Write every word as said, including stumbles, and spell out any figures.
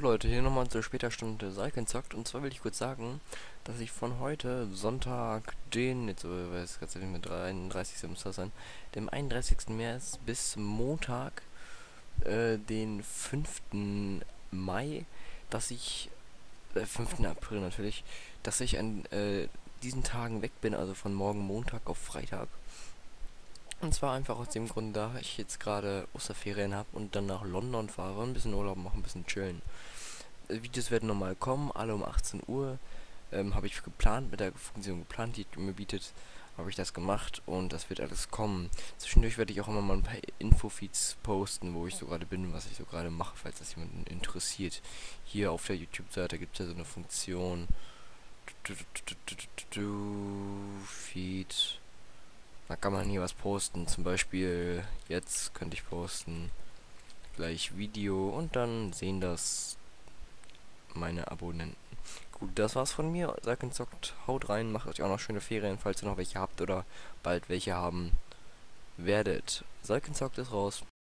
Leute, hier nochmal zur später Stunde Salken zockt. Und zwar will ich kurz sagen, dass ich von heute Sonntag, den, jetzt äh, weiß ich gerade mit einunddreißigsten muss das sein, dem einunddreißigsten März bis Montag, äh, den fünften Mai, dass ich, äh, fünften April natürlich, dass ich an äh, diesen Tagen weg bin, also von morgen Montag auf Freitag. Und zwar einfach aus dem Grund, da ich jetzt gerade Osterferien habe und dann nach London fahre, ein bisschen Urlaub machen, ein bisschen chillen. Äh, Videos werden normal kommen, alle um achtzehn Uhr. Ähm, habe ich geplant, mit der Funktion geplant, die mir bietet, habe ich das gemacht und das wird alles kommen. Zwischendurch werde ich auch immer mal ein paar Infofeeds posten, wo ich so gerade bin, was ich so gerade mache, falls das jemanden interessiert. Hier auf der YouTube-Seite gibt es ja so eine Funktion. Feed. Da kann man hier was posten. Zum Beispiel jetzt könnte ich posten gleich Video und dann sehen das meine Abonnenten. Gut, das war's von mir. Sagt zockt, haut rein, macht euch auch noch schöne Ferien, falls ihr noch welche habt oder bald welche haben werdet. Sagt zockt ist raus.